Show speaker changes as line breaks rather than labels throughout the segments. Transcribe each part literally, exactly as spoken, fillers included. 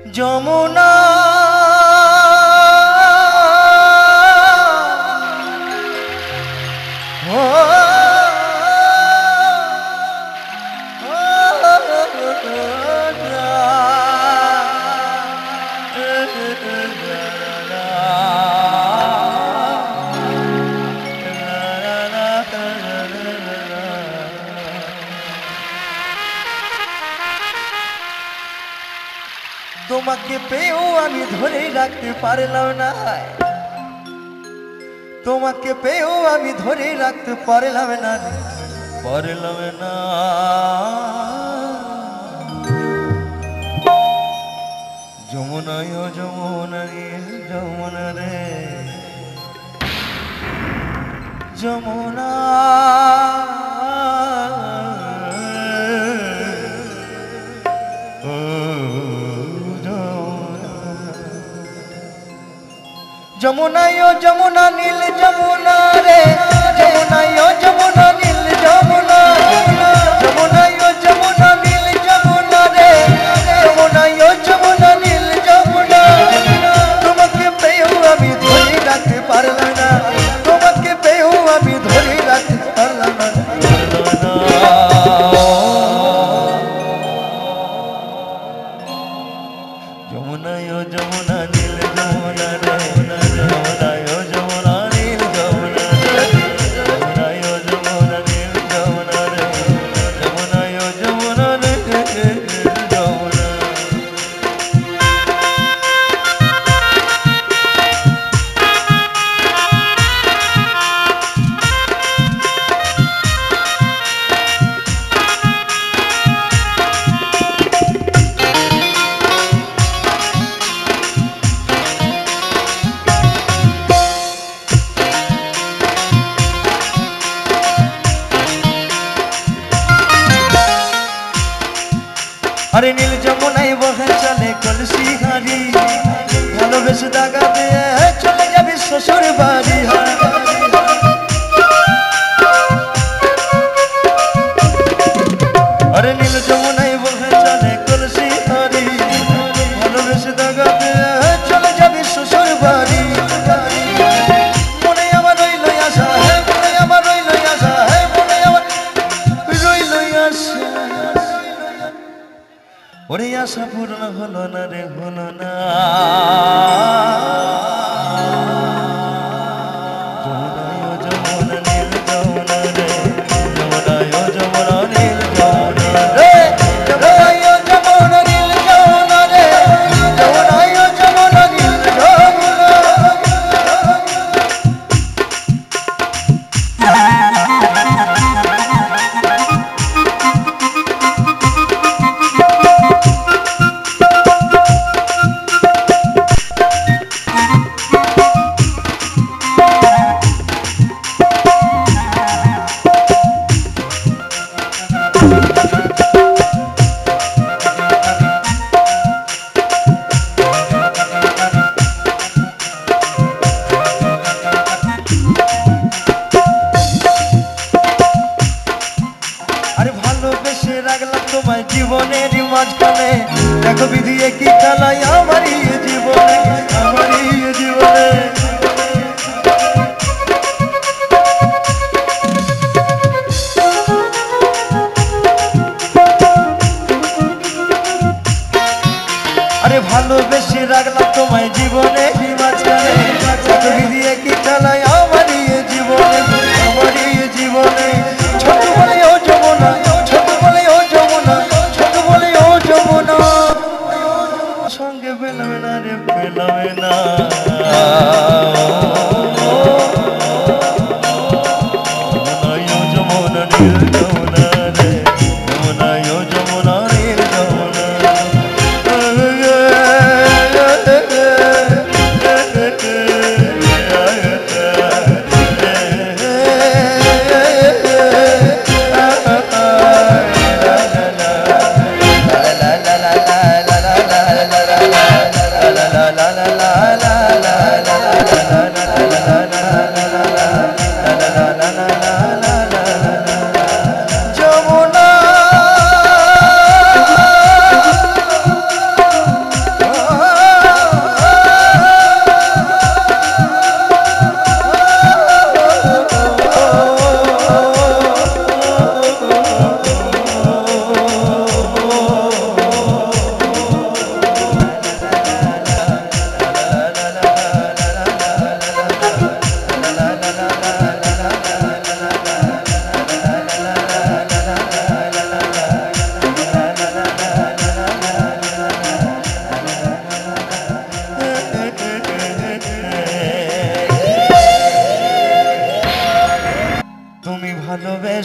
যমুনা তোমাকে পেয়েও আমি ধরে রাখতে পারলাম না, তোমাকে পেয়েও আমি ধরে রাখতে পারলাম না পারলাম না। যমুনায় ও যমুনা রে যমুনা রে যমুনা যমুনা ও যমুনা নীল যমুনা রে যমুনা ও যমুনা নীল যমুনা যমুনা ও যমুনা নীল যমুনা রে যমুনা ও যমুনা নীল যমুনা। তোমাকে পেয়েও আমি ধরে রাখতে পারলাম না, তোমাকে পেয়েও আমি ধরে রাখতে পারলাম না। যমুনা ও যমুনা নীল যমুনা রে अरे नील जमुनाय बहे चले कलसी हारी भालोबेसे दागा दिए चले जाबी ससुर बाड़ी। अरे नील जमुनाय बहे चले कलसी हारी भालोबेसे दागा दिए चले जाबी ससुर बाड़ी। मने आमार रइल आशा है मने आमार रइल आशा है मने आमार रइल आशा ওরে আশা পূর্ণ হলো না রে হলো না। যমুনায় ও যমুনা নীল যমুনা রে যমুনায় ও যমুনা নীল যমুনা রে যমুনায় ও যমুনা নীল যমুনা রে যমুনায় ও যমুনা নীল যমুনা। তোমায় জীবনের মাঝখানে দেখো বিধিয়ে কি খেলায় আমারই জীবনে আমারই জীবনে। আরে ভালোবেসে রাখলাম তোমায় জীবনের মাঝখানে দেখো বিধিয়ে কি খেলায় আমারই জীবনে আমারই জীবনে। ছোট বলে ও যমুনা সঙ্গে পেলাম না রে পেলাম না। যমুনায় ও যমুনা নীল যমুনা রে যমুনায় ও যমুনা নীল Jamuna. la la la la la la la la la la la la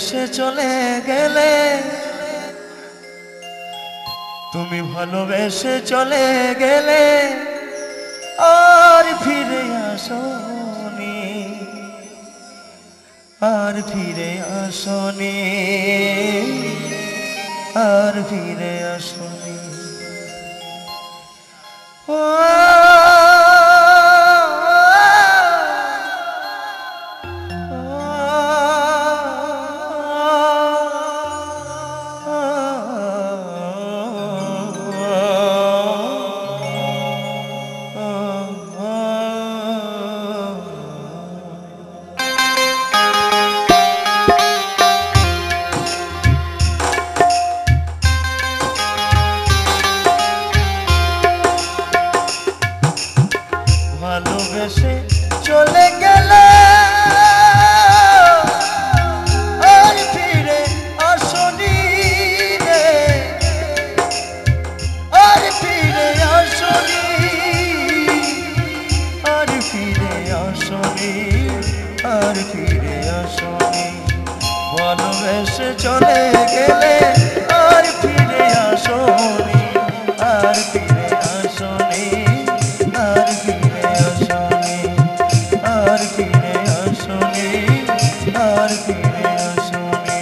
ভালোবেসে চলে গেলে তুমি ভালোবেসে চলে গেলে আর ফিরে আসনি আর ফিরে আসনি আর ফিরে আসনি ও ভালোবেসে চলে গেলে আর ফিরে আসনি রে আর ফিরে আসনি আর ফিরে আসনি আর ফিরে আসনি ভালোবেসে চলে গেলে আর ফিরে আসনি আর ফিরে আসনি আর ফিরে আসনি আর ফিরে আসনি আর ফিরে আসনি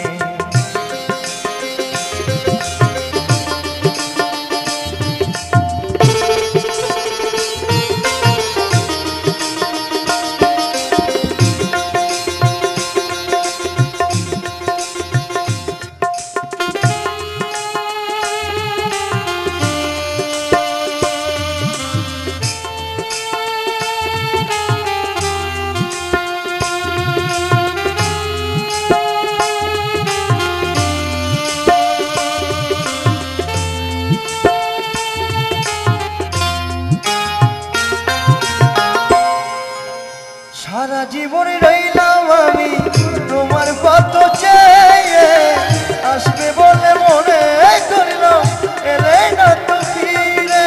সারা জীবন রইলাম আমি তোমার কত চেয়ে আসবে বলে মনে করলাম এলে না তো ফিরে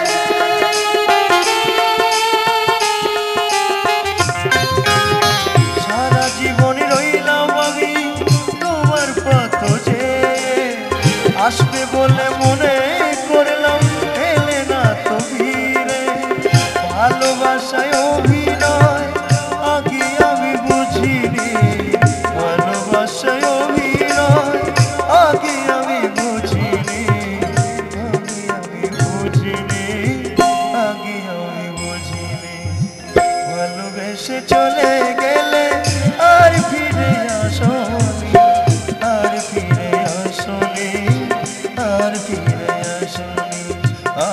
সারা জীবন রইলাম আমি তোমার কত চেয়ে আসবে বলে মনে করলাম এলে না তো ফিরে ভালোবাসায় অভিনয় আগে আমি বুঝিনি ভালোবাসায় অভিনয় আগে আমি বুঝিনি আগে আমি বুঝিনি আগে আমি বুঝিনি ভালোবেসে চলে গেলে আর ফিরে আসনি আর ফিরে আসনি আর ফিরে আসনি আ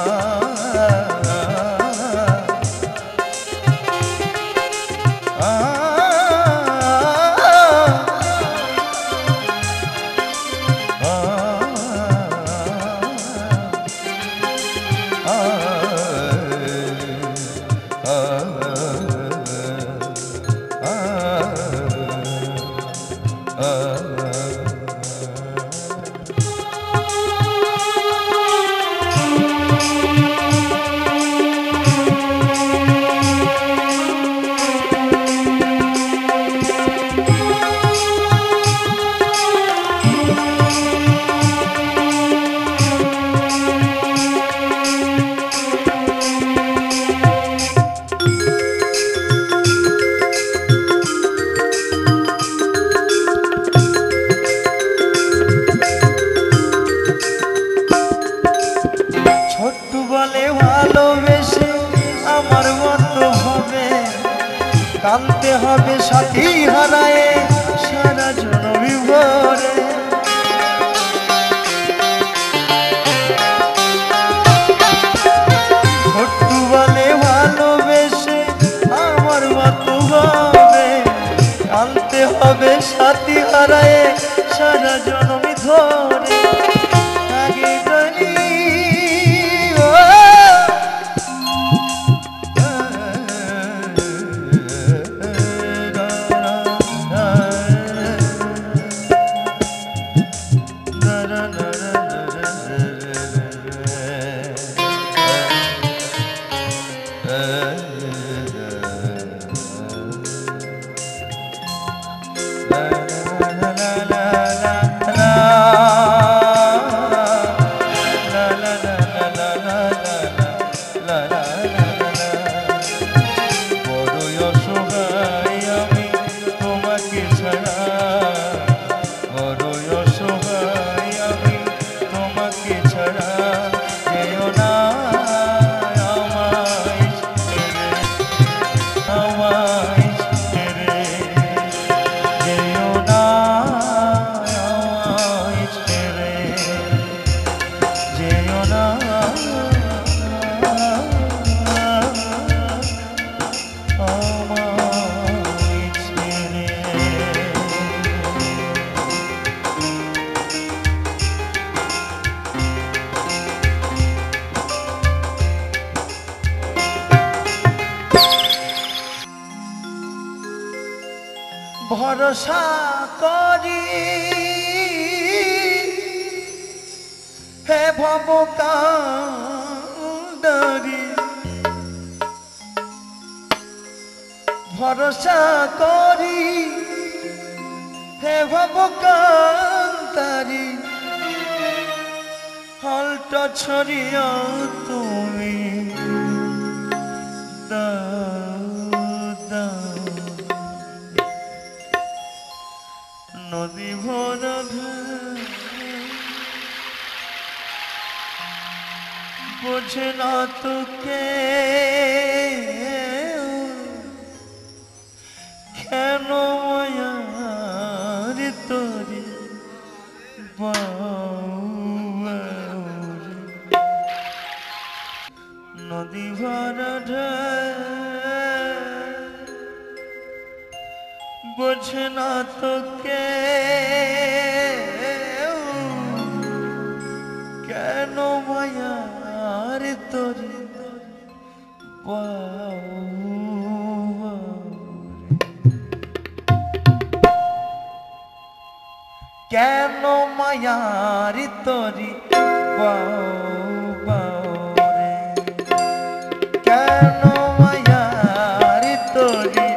ভালোবেসে আমার মতো হবে কাঁদতে হবে সাথী হারায় সারা জনমী ভরে ছোট্ট বলে ভালোবেসে আমার মতো হবে কাঁদতে হবে সাথী হারায় সারা জনমী ধরে আগে গলি বড়ই অসহায় আমি তোমাকে ছাড়া, বড়ই অসহায় আমি তোমাকে ছাড়া, যেও না আমায় ছেড়ে, আমায় ছেড়ে, যেও না আমায় ছেড়ে, যেও না আমায় ছেড়ে। ভরসা করি হে ভবকান্ডারি, ভরসা করি হে ভবকান্ডারি, হালটা ছড়িয়া তুমি দাও দাও, নদী ভরা বোঝে না তোকে, কেন মায়ার তোরে বাউরে, নদী ভরা বোঝে না তোকে, কেন মায়ার তোরে কেন মায়ার তোরে বাউরে, কেন মায়ার তোরে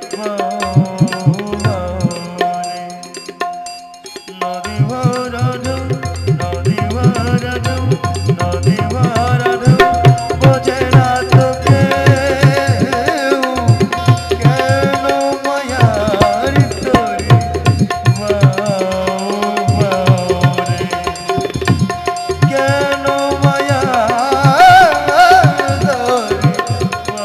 বাউরে, নদী ভরা নদী ভরা নদী ভরা বোঝে না তোকে, কেন মায়ার তোরে বাউরে, কেন মায়ার তোরে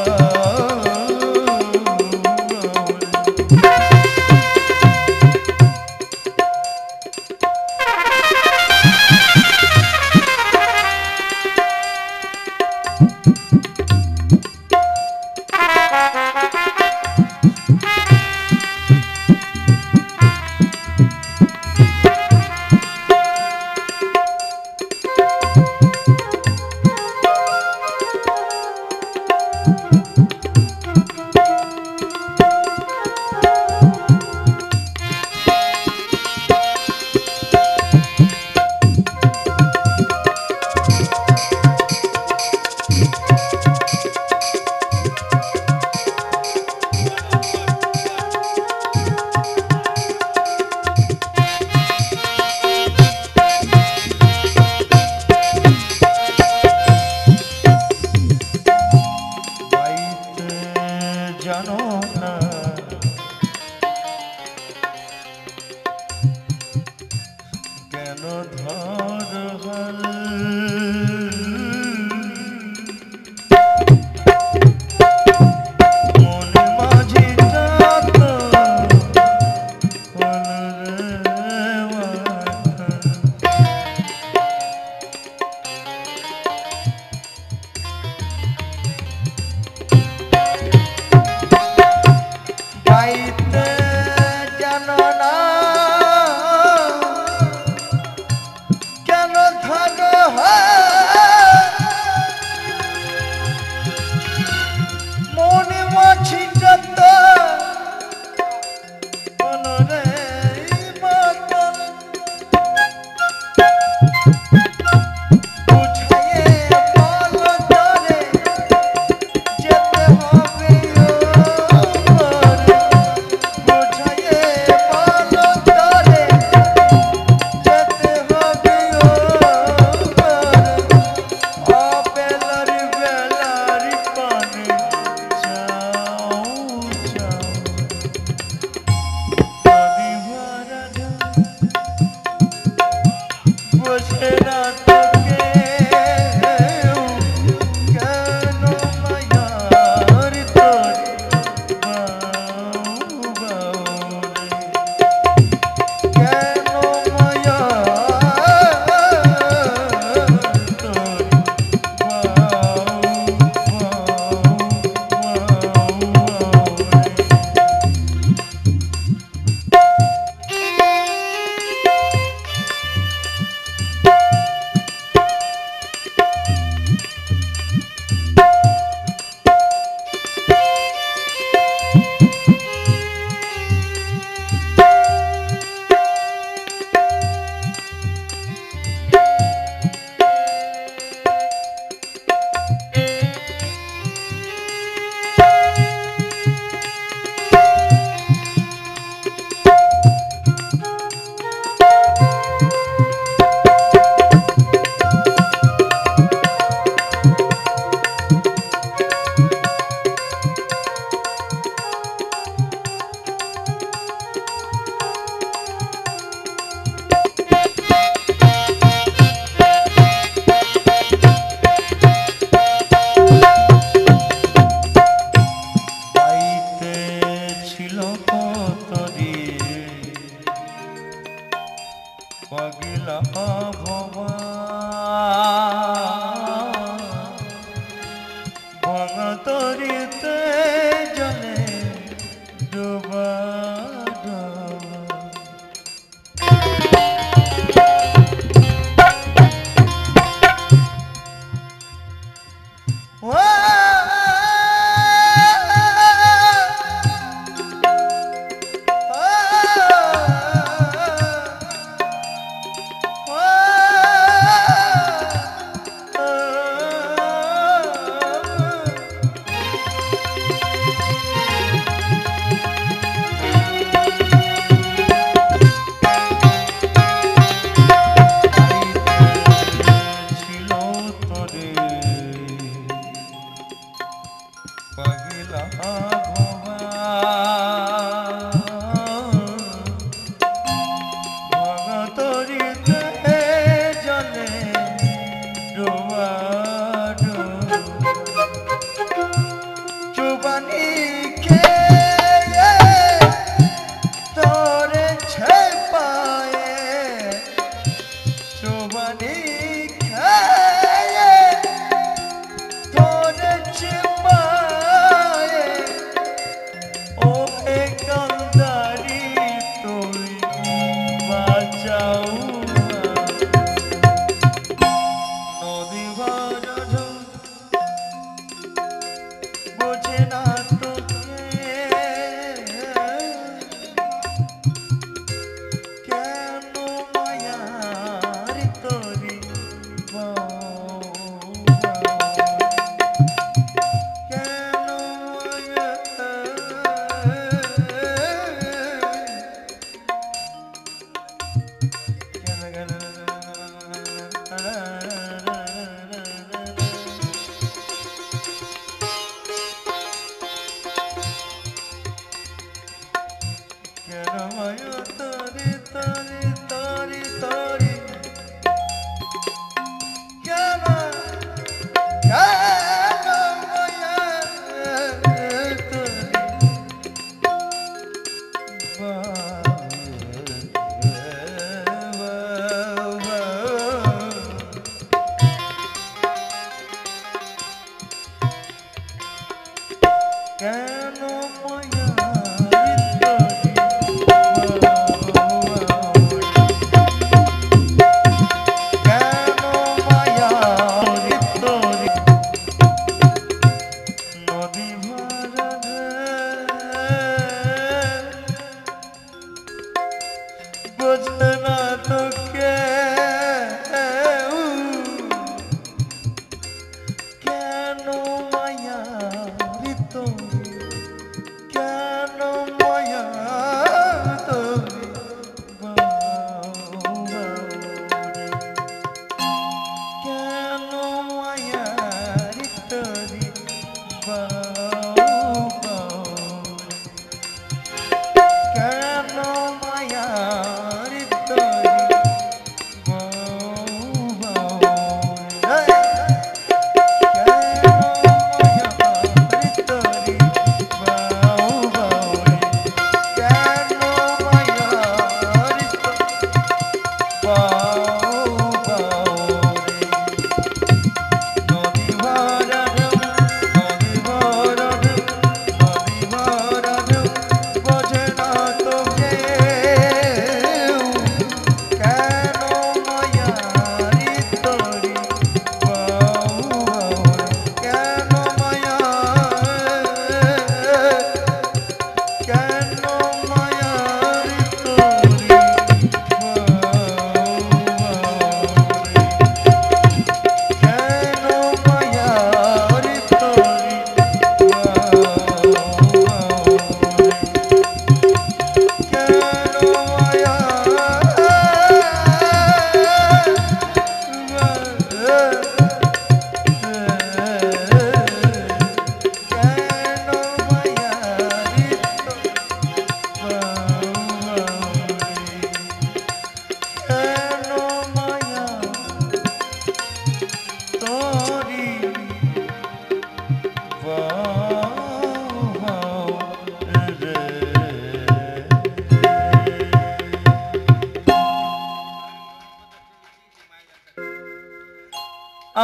ভাঙা তরিতে জলে ডোবা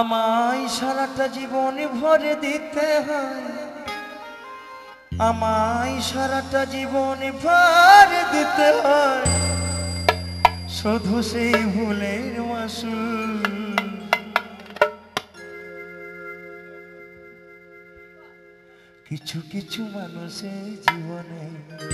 আমায় সারাটা জীবন ভরে দিতে হয়, আমায় সারাটা জীবন ভরে দিতে হয়, শুধু সেই ভুলের মাসুল। কিছু কিছু মানুষের জীবনে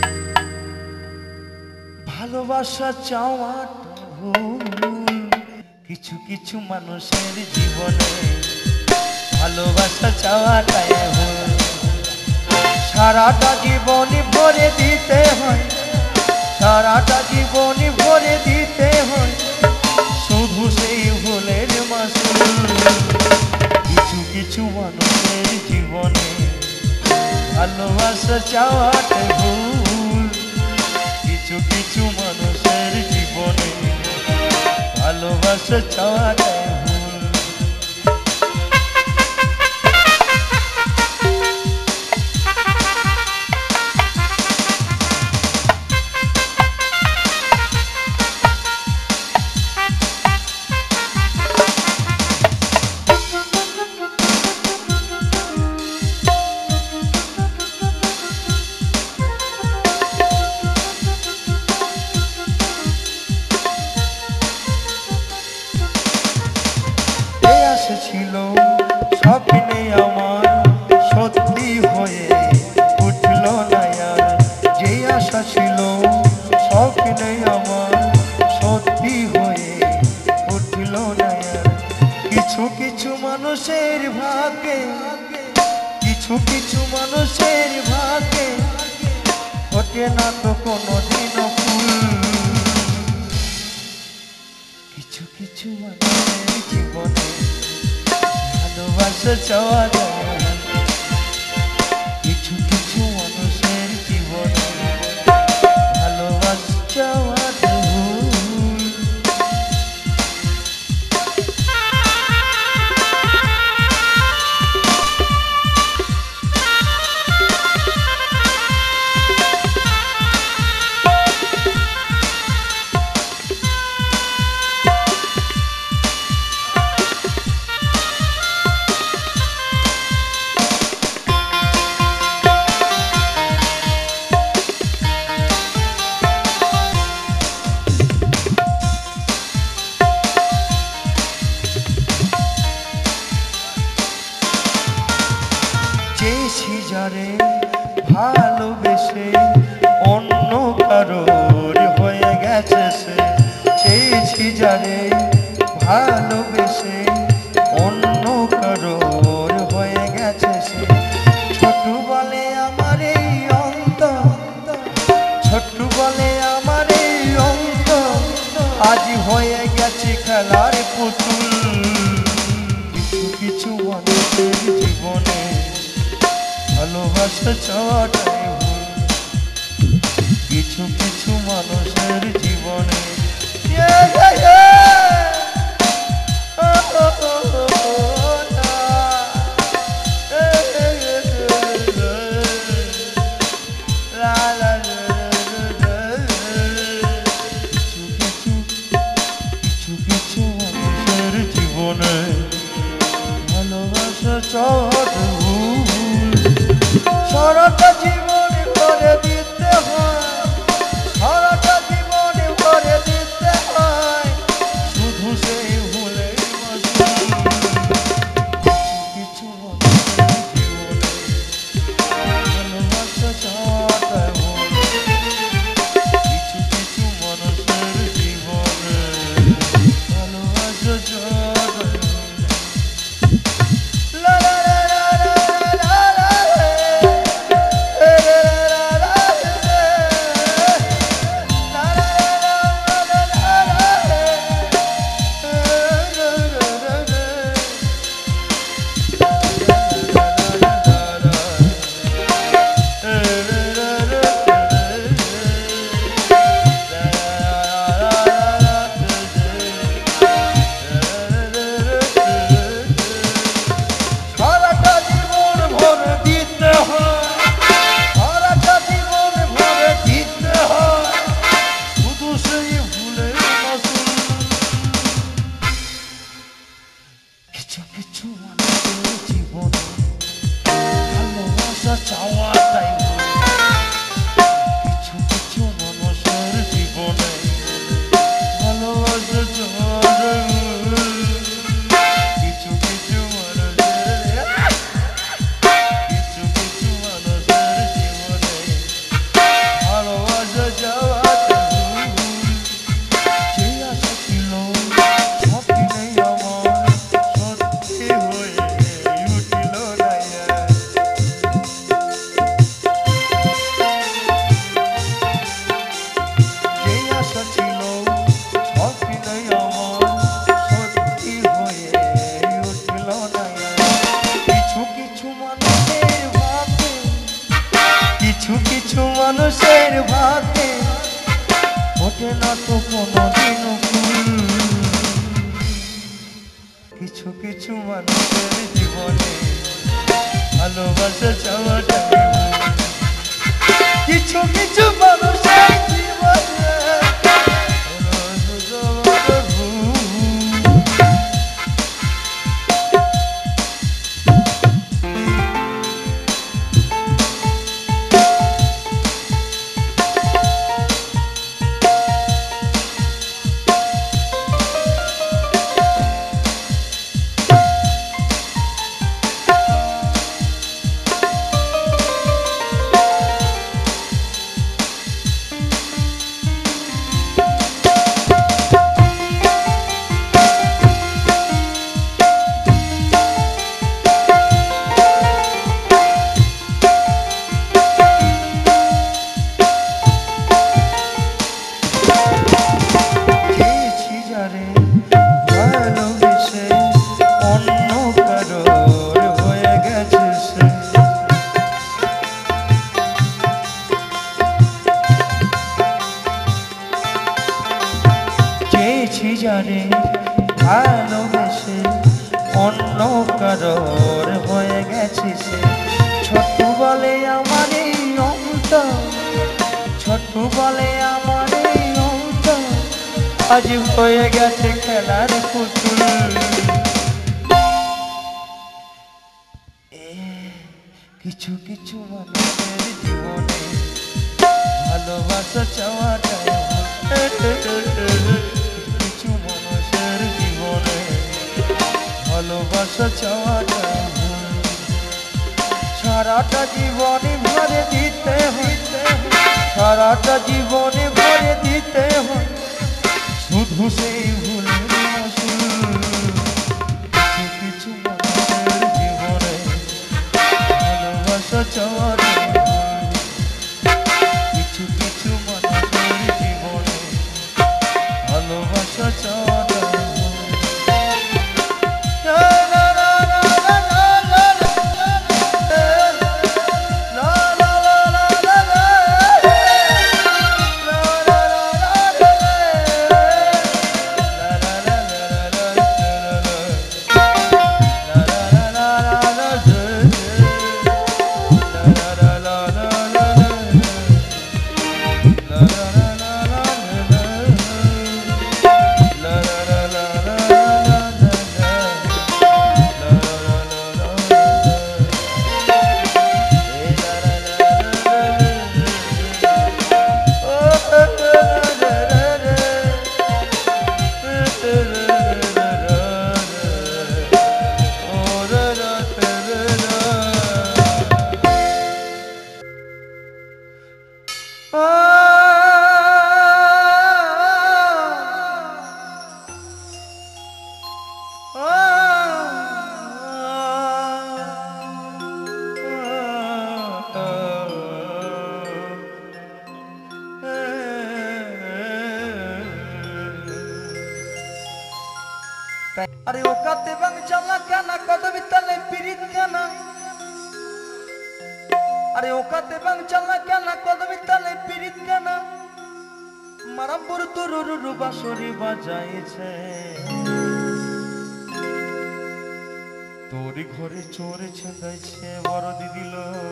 ভালোবাসা চাওয়াটা ভুল, কিছু কিছু মানুষের জীবনে ভালোবাসা চাওয়াটাই ভুল। সারাটা জীবন ভরে দিতে হয়, সারাটা জীবন ভরে দিতে হয়, শুধু সেই ভুলের মাসুল। কিছু কিছু মানুষের জীবনে ভালোবাসা চাওয়াটাই ভুল, কিছু কিছু মানুষের জীবনে ভালোবাসা চাওয়াটাই ভুল। ছিল স্বপ্নে আমার সত্যি হয়ে উঠল না আর, যে আশা ছিল স্বপ্নে আমার সত্যি হয়ে উঠল না আর। কিছু কিছু মানুষের ভাগ্যে, কিছু কিছু মানুষের ভাগ্যে ঘটে না তো কোনোদিন ফুল। কিছু কিছু মানুষের জীবনে ভালোবাসা চাওয়া যায়, কিছু কিছু মানুষের জীবনে ভালোবাসা চাওয়া ভুল। চেয়েছি যারে ভালোবেসে অন্য কারোর হয়ে গেছে সে, চেয়েছি যারে ভালোবেসে অন্য কারোর হয়ে গেছে সে। ছোট বলে আমার এই অন্ত, ছোট বলে আমার এই অন্ত, আজ হয়ে গেছে খেলার পুতুল। কিছু কিছু মানুষের জীবনে ভালোবাসা চাওয়াটাই ভুল, কিছু কিছু মানুষের জীবনে কিছু কিছু মানুষের জীবনে ভালোবাসা চাওয়াটাই ভুল। সারাটা জীবন ভরে দিতে হয়, সারাটা জীবন ভরে দিতে হয়, শুধু সেই ভুলের মাসুল। কিছু মানুষের জীবনে ভালোবাসা চাওয়াটাই ভুল, কিছু কিছু মানুষের জীবনে ভালোবাসা চাওয়াটাই ভুল। লা লা লা লা লা লা লা। চাওয়াটাই কিছু কিছু মানুষের জীবনে ভালোবাসা চাওয়াটাই কিছু কিছু মানুষের কিছু কিছু মানুষের জীবনে ভালোবাসা চাওয়াটাই যে আশা ছিল সবই আমার সত্যি হয়ে উঠিল না কিছু কিছু মানুষের ভাগ্যে ওঠে না তো কোনোদিন ফুল কিছু কিছু মানুষের জীবনে ভালোবাসা চাওয়াটা কিছু কিছু মানুষের জীবনে যারে ভালোবেসে অন্য কারোর হয়ে গেছে সে ছোট বলে আমার এই অন্তর ছোট বলে আমার এই অন্তর আজ হয়ে গেছে খেলার পুতুল কিছু কিছু মানুষের জীবনে ভালোবাসা চাওয়াটা কিছু মানুষের জীবনে ভালোবাসা চাওয়াটা সারাটা জীবনে ভরে দিতে হইতে সারাটা জীবনে ভরে দিতে হয় শুধু সেই ভুলের মাসুল কিছু মানুষের জীবনে ভালোবাসা চাওয়াটা কিছু কিছু মানুষের জীবনে ভালোবাসা চাওয়াটা अरे ओकाते बंग चला काना कदमी तले पीरित काना अरे ओकाते बंग चला काना कदमी तले पीरित काना मारापुर तुरुरु रुबा सरी बाजाइছে তোরি ঘরে চোরে ছেদাইছে বড় দিদিল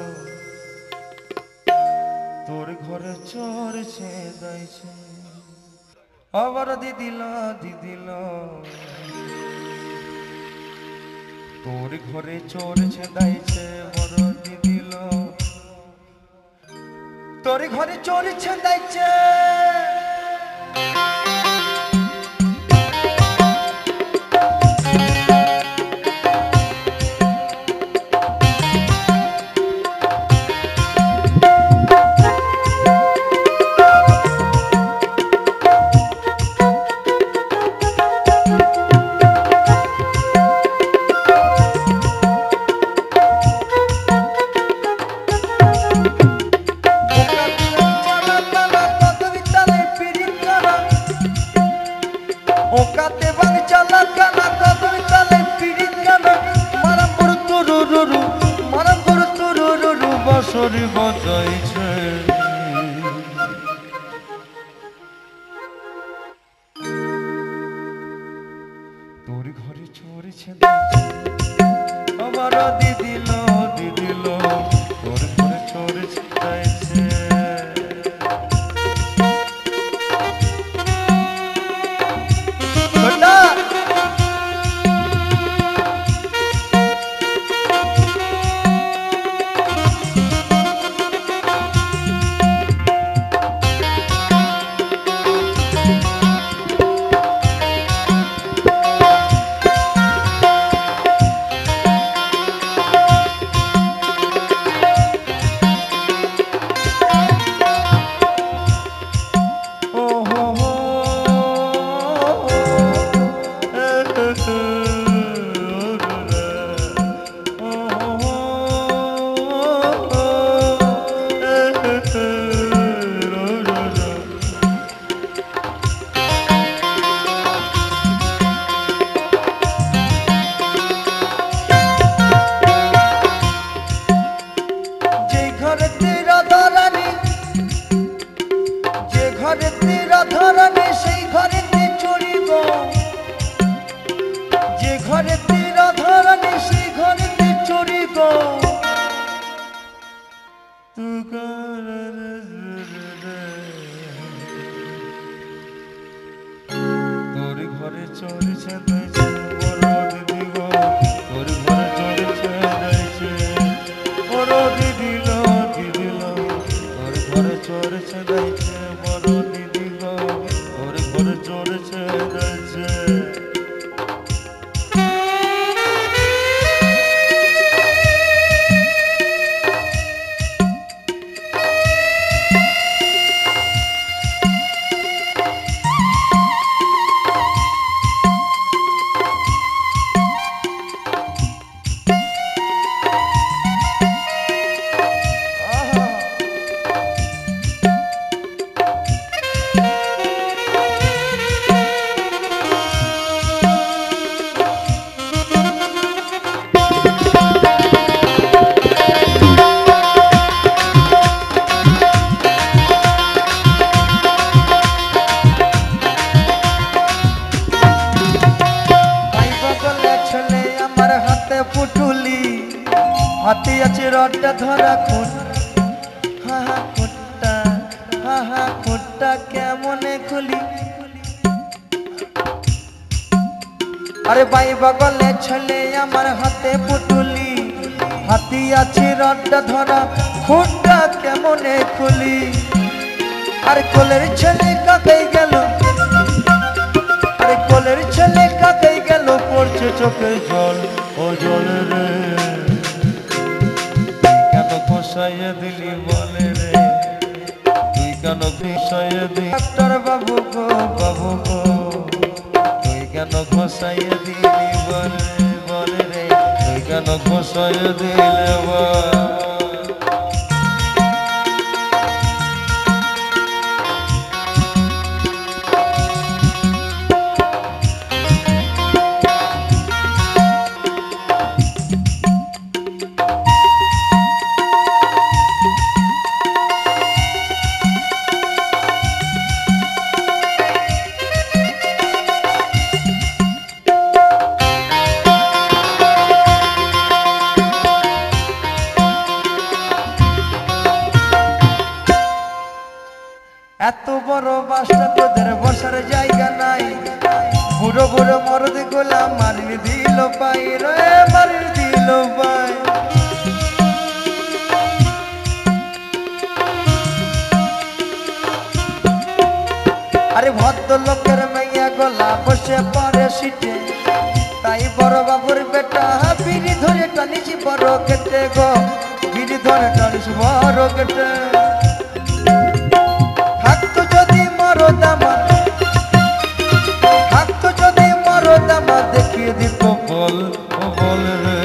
তোর ঘরে চোরে ছেদাইছে আবার দিদিল দিদিল তোর ঘরে চোর ছেদাইছে বড় দিদিল তোর ঘরে চোর ছেদাইছে ওকাতে বাং চালা কানা কদর তালে পিড়ি কানা মারাম করু তুরু রুরু মারাম করু তুরু রুরু বসরি বজাইছে তোর ঘরে চড়ছে আমার দিদিল দিদিল তোর ঘরে চড়ছে যাইছে রাধারানী সেই ঘরেতে চড়িব যে ঘরেতে রাধারানী সেই ঘরেতে চড়িব তোর ঘরে চড়ছে বড় দিদি গো তোর ঘরে চড়ছে যাইছে বড় দিদিল দিদিল তোর ঘরে চড়ছে যাইছে বড় দিদি গো তোর ঘরে চড়ছে যাইছে পুটুলি হাতে আছে রডটা ধরা খুঁট হা হা খুঁটটা হা হা খুঁটটা কেমনে খুলি আরে বাই বগলে ছেলে আমার হাতে পুটুলি হাতি আছে রডটা ধরা খুঁটটা কেমনে খুলি আর কোলের ছেলে কাকাই গেল আরে কোলের ছেলে কাকাই গেল পড়ছে চোখে জল ও জল রে কেন খোসাইয়ে দিলি বলে রে তুই কেন খোসাইয়ে দিলি ডাক্তার বাবু গো বাবু গো তুই কেন খোসাইয়ে দিলি বলে বলে রে তুই কেন খোসাইয়ে দিলে বল এত বড় বাসটা তোদের বসার জায়গা নাই বুড়ো বুড়ো মরদ গোলা মারিয়ে দিল পাই রে মারিয়ে দিল পাই ভদ্র লোকের মাইয়া গলা বসে পরে সিটে তাই বড় বাবুর বেটা বিড়ি ধরে টানিছি বড় কেটে গো বিড়ি ধরে টানিছি বড় কেটে থাকতো যদি মরো দামা থাকতো যদি মরো দামা দেখিয়ে দিত বল বল রে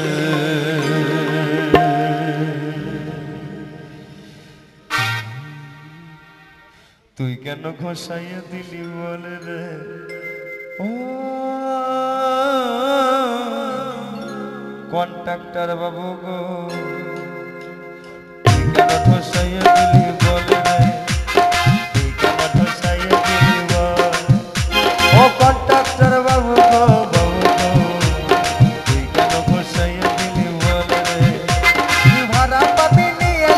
তুই কেন ঘষাইয়া দিলি বল রে ও কন্ট্রাক্টর বাবু গো তুই কেন ঘষাইয়া দিলি বল রে তুই কেন ঘষাইয়া দিলি বল ও কন্ট্রাক্টর বাবু গো বাবু গো তুই কেন ঘষাইয়া দিলি বল রে তুই ভাড়া পাবি নিয়ে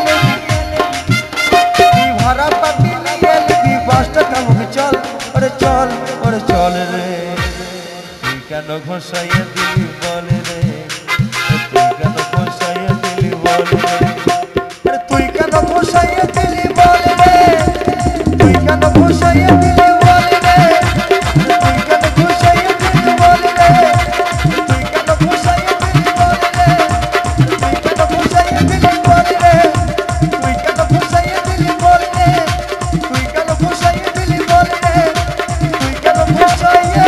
তুই ভাড়া পাবি নিয়ে বাসটা কামুক চল ওরে চল ওরে চল রে তুই কেন ঘষাইয়া দিলি বল রে তুই কেন ঘষাইয়া দিলি বল রে তুই কেন ঘষাইয়া দিলি বল রে তুই কেন ঘষাইয়া দিলি বল রে তুই কেন ঘষাইয়া দিলি বল রে তুই কেন ঘষাইয়া দিলি বল রে তুই কেন ঘষাইয়া দিলি বল রে তুই কেন ঘষাইয়া দিলি বল রে তুই কেন ঘষাইয়া দিলি বল রে তুই কেন ঘষাইয়া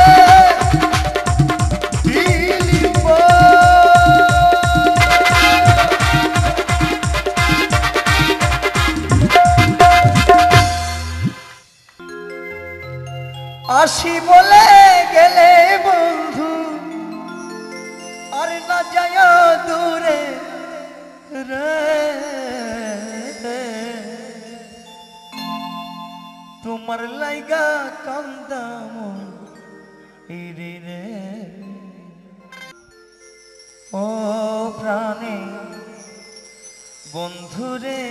আসি বলে গেলে বন্ধু আর না যায় দূরে রে তোমার লাইগা কান্দাম রে ও প্রাণে বন্ধুরে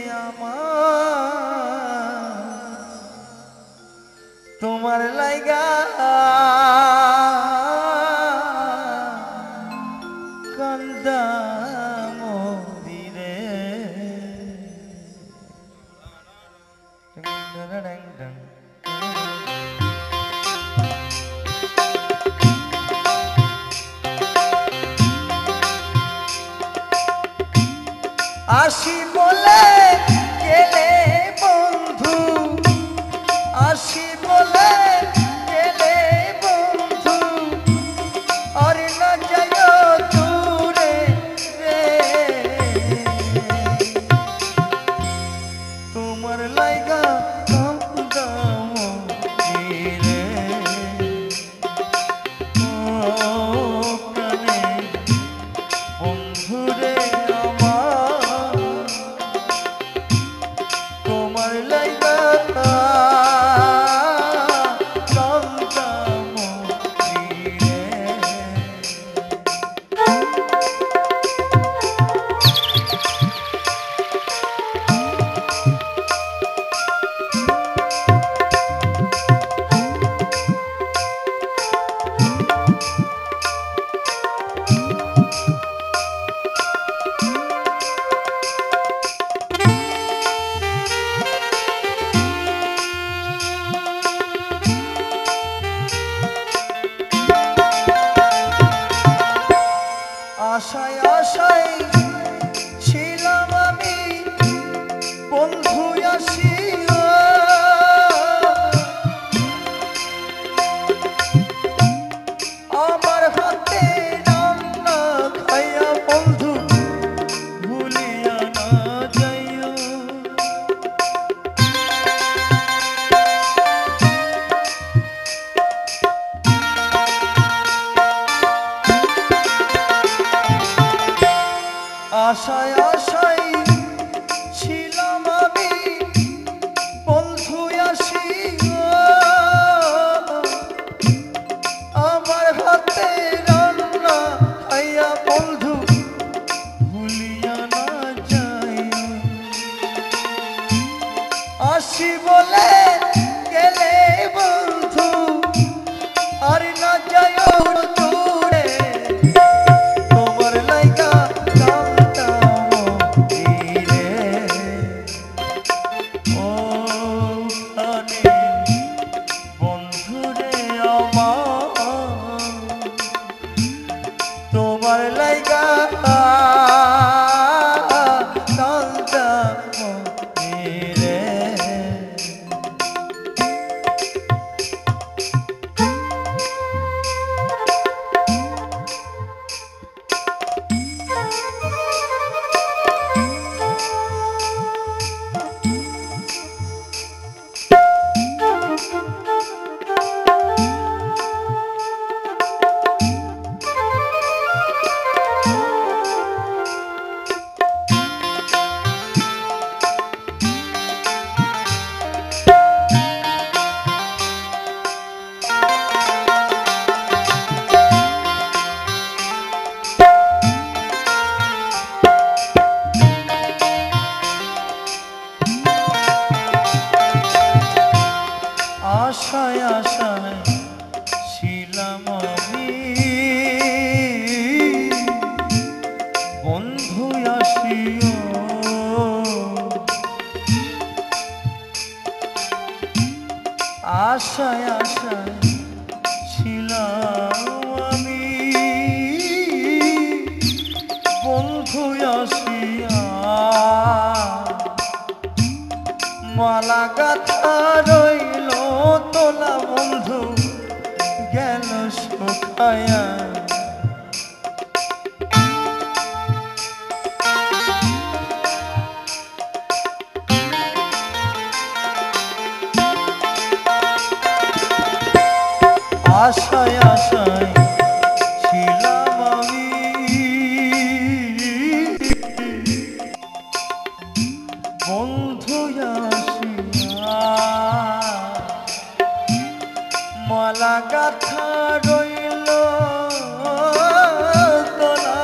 আমার তোমার লাইগা কান্দাম রে আসি বলে গেলে বন্ধু আসি বলে গেলে বন্ধু আর না যায় দূরে রে তোমার লাইগা কান্দাম রে ও প্রাণে বন্ধুরে আমার তোমার লাইগা কান্দাম রে আশায় আশায় ছিলাম আমি বন্ধু আসিও আমার হাতে রান্না খাইয়া বন্ধু ভুলিয়া না যাইও আশায় আশায় ছিলাম আমি বন্ধু আসিও আমার হাতে রান্না খাইয়া বন্ধু ভুলিয়া না যাইও আসি বলে গেলে বন্ধু আর না যায় দূরে তোমার লাইগা আশায় আশায় ছিলাম আমি বন্ধু আসিয়া মালা গাথা রইল তোলা বন্ধু গেল শুকায়া আশায় আশায় ছিলাম আমি বন্ধু আসিয়া মালা গাথা রইল তোলা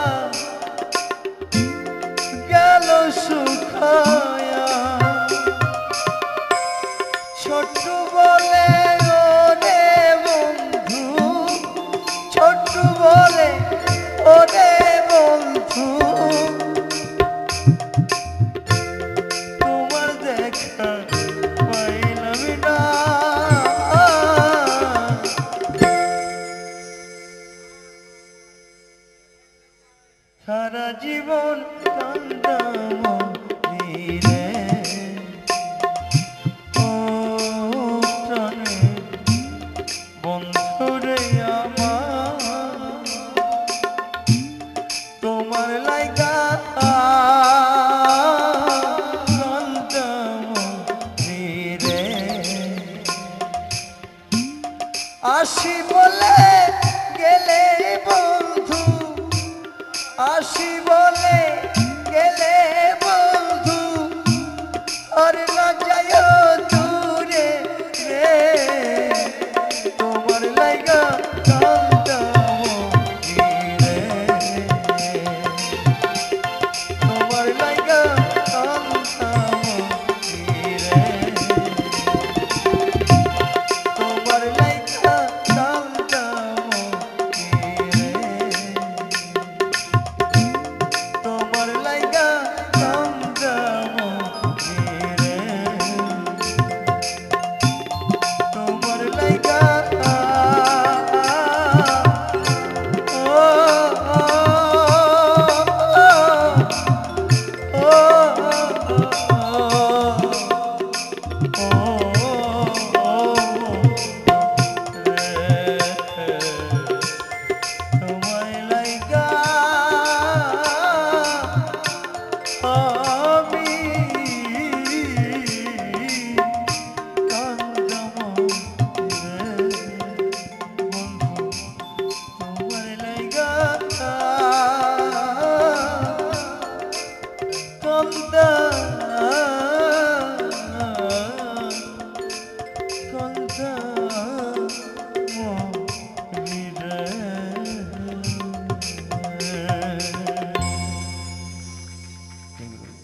গেল শুকায়া ছোট বলে বলে ওরে বন্ধু তোমার দেখা পাইলাম না সারা জীবন কান্দাম রে ও প্রাণে বন্ধু রে আমার তোমার লাইগা কান্দাম রে আসি বলে গেলে বন্ধু আসি বলে গেলে বন্ধু আর না যায় দূরে রে তোমার লাইগা কান্দাম রে তোমার লাইগা কান্দাম রে তোমার লাইগা কান্দাম রে তোমার লাইগা কান্দাম রে তোমার লাইগা Thank you.